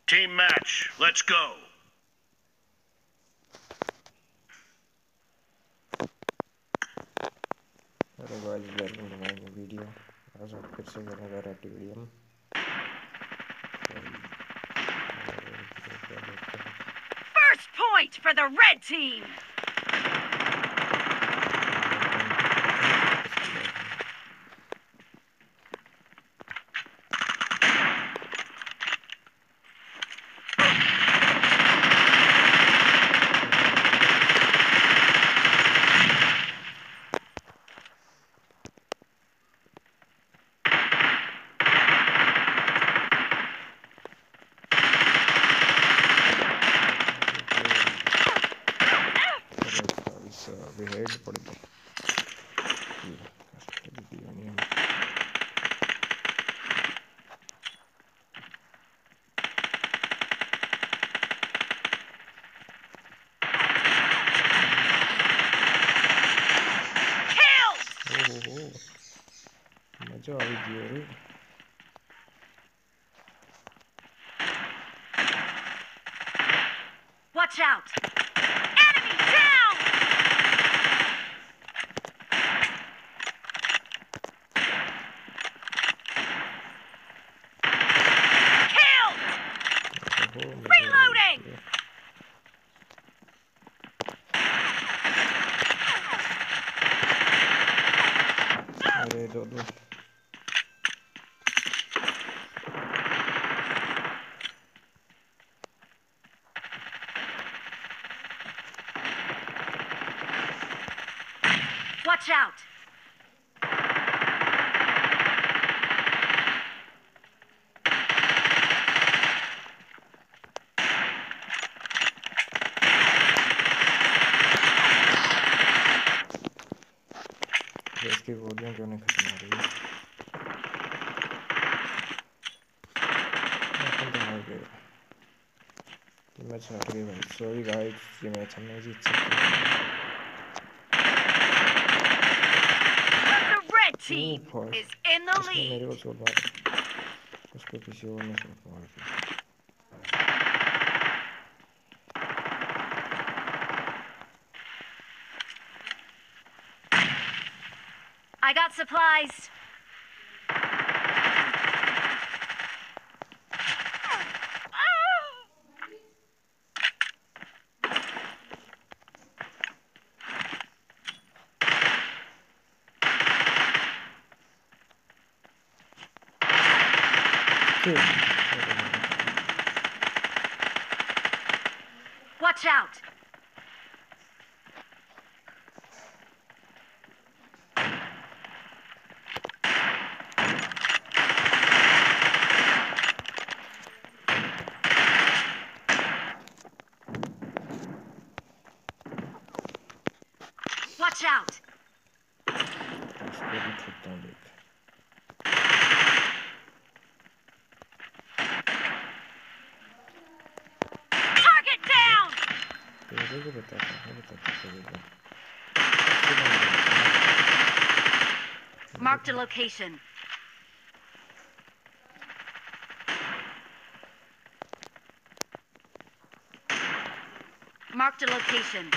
Team match, let's go. Hello guys, welcome to my new video. आज आप फिर से करेंगे रेटिविडियम। First point for the red team. Head पड़ गया। मजा आ गई रे। Watch out! Enemy down! Killed! Reloading! अरे दो दो। Watch out! इसकी गोलियां क्यों नहीं खत्म हो रही? मैच हार गए भाई। सॉरी गाइस, ये मैच हम नहीं जीत सकते। The red team is in the lead. मेरे को शॉट मारा, उसको किसी और ने शॉट मार दिया। I got supplies. Watch out! Watch out! इसको भी ठुकता हूँ देख। Target down! तेरे को बताता तेरे को। Marked a location. Marked a location.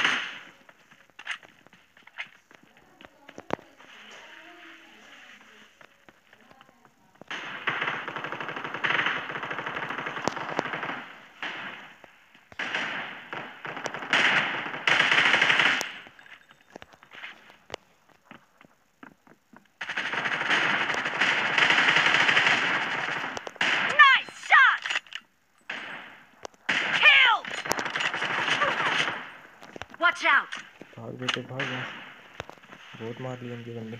Nice shot! Killed! Watch out! भाग बेटे भाग। बहुत मार लिए इनके बंदे।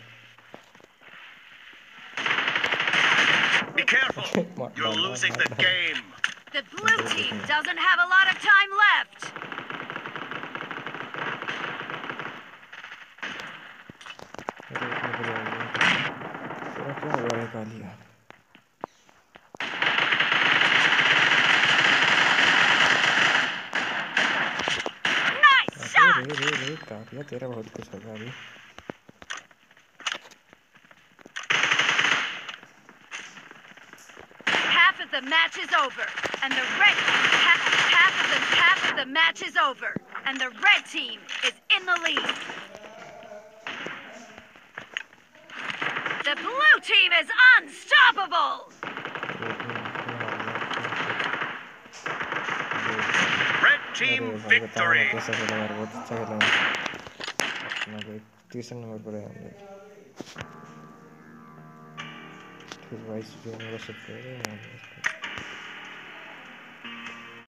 Be careful, you're losing the game. The blue team doesn't have a lot of time left. क्या हुआ है कालिया? Nice shot! रे कालिया, तेरा बहुत कुछ होगा अभी। the match is over, and the red team half of the match is over, and the red team is in the lead. The blue team is unstoppable. Red team victory. कैसा खेला यार, बहुत अच्छा खेला अपना को 30 नंबर पर है हम लोग। फिर 22 जो मेरा सब